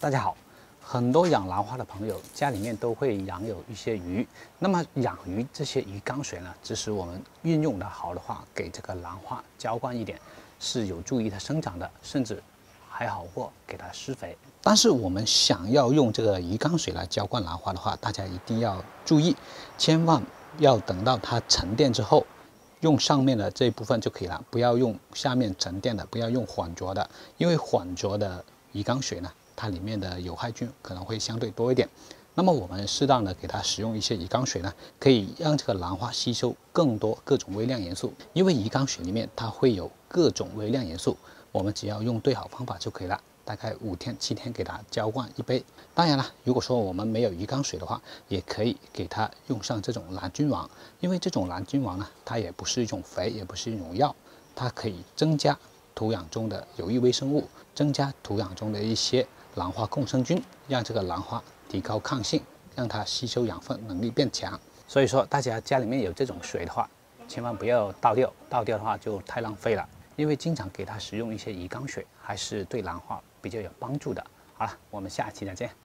大家好，很多养兰花的朋友家里面都会养有一些鱼，那么养鱼这些鱼缸水呢，只是我们运用的好的话，给这个兰花浇灌一点，是有助于它生长的，甚至还好过给它施肥。但是我们想要用这个鱼缸水来浇灌兰花的话，大家一定要注意，千万要等到它沉淀之后，用上面的这一部分就可以了，不要用下面沉淀的，不要用混浊的，因为混浊的鱼缸水呢，它里面的有害菌可能会相对多一点。那么我们适当的给它使用一些鱼缸水呢，可以让这个兰花吸收更多各种微量元素，因为鱼缸水里面它会有各种微量元素，我们只要用对好方法就可以了。大概5天7天给它浇灌1杯。当然了，如果说我们没有鱼缸水的话，也可以给它用上这种蓝菌王，因为这种蓝菌王呢，它也不是一种肥，也不是一种药，它可以增加土壤中的有益微生物，增加土壤中的一些兰花共生菌，让这个兰花提高抗性，让它吸收养分能力变强。所以说，大家家里面有这种水的话，千万不要倒掉，倒掉的话就太浪费了。因为经常给它使用一些鱼缸水，还是对兰花比较有帮助的。好了，我们下期再见。